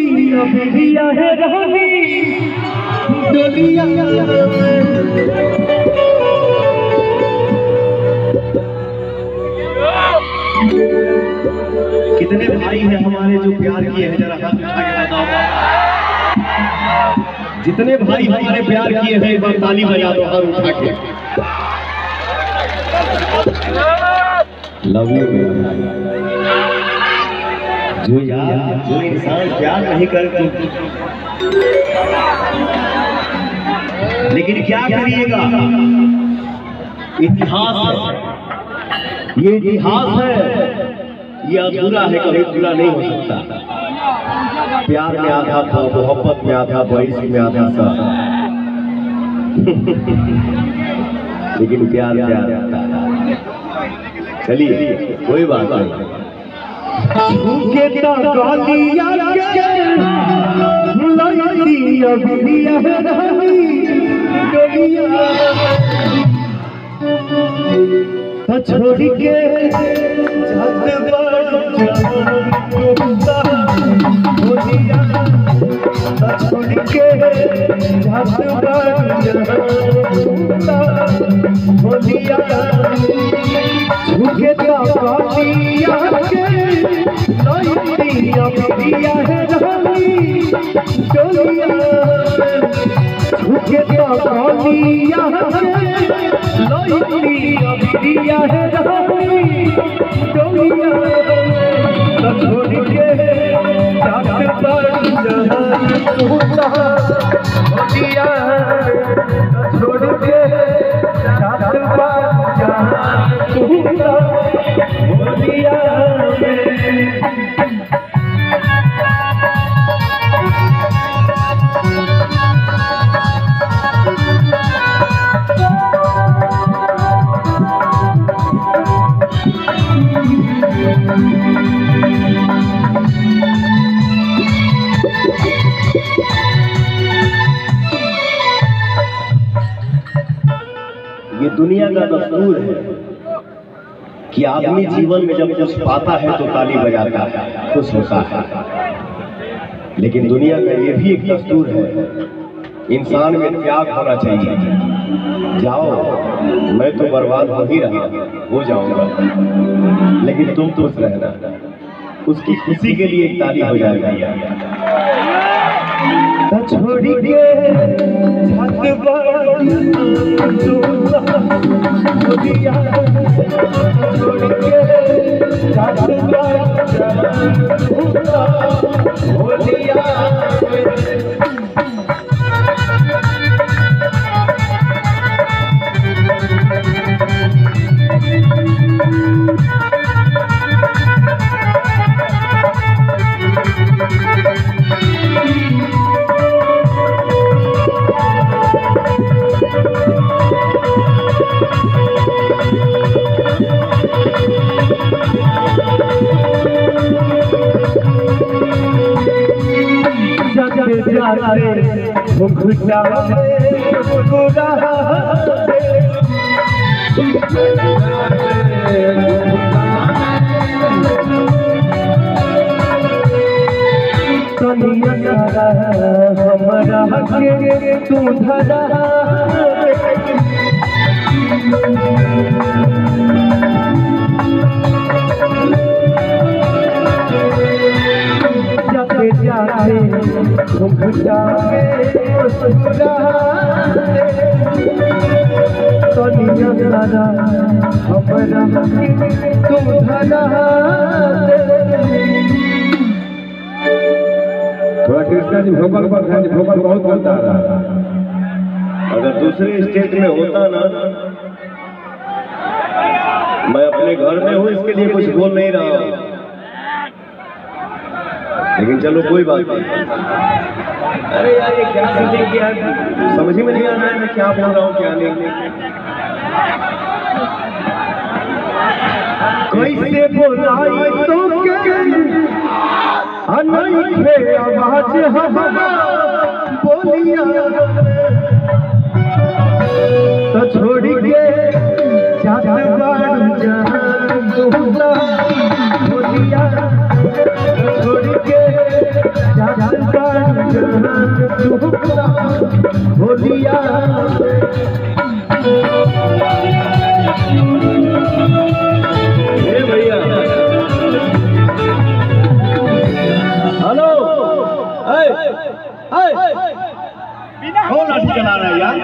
बिरिया है रानी डोलिया। कितने भाई हैं हमारे जो प्यार किए हैं, जरा हाथ उठा के बताओ। जितने भाई हमारे प्यार किए हैं एक बार ताली बजा दो हाथ उठा के। Love you. जो यार जो इंसान प्यार नहीं करते, लेकिन क्या करिएगा, इतिहास है, ये इतिहास है, ये अधूरा है, कभी पूरा नहीं हो सकता। प्यार में आधा था, मोहब्बत में आधा, बरिश में आधा सा, लेकिन प्यार प्यार। चलिए कोई बात नहीं। छोड़ के ये दुनिया का दस्तूर है कि आदमी जीवन में जब कुछ पाता है तो ताली बजाता है, खुश होता है। लेकिन दुनिया का ये भी एक दस्तूर है, इंसान में त्याग होना चाहिए। जाओ, मैं तो बर्बाद हो ही रहा, हो जाऊंगा, लेकिन तुम खुश रहना। उसकी खुशी के लिए एक ताली हो जाएगी। छोड़ के तू धरा थोड़ा कृष्णा जी भोकल पर ध्यान, भोकल बहुत बोलता रहा। अगर दूसरे स्टेट में होता ना, मैं अपने घर में हूँ, इसके लिए कुछ बोल नहीं रहा हूँ, लेकिन चलो कोई बात नहीं। अरे यार ये क्या सेटिंग किया है, समझ में नहीं आ रहा है मैं क्या बोल रहा हूँ क्या नहीं। कैसे बोलाई तो आवाज हमारा बोलिया, तो छोड़ के बोलिया, छोड़ के होलिया भैया हेलो कौन लाठी चला रहा है यार?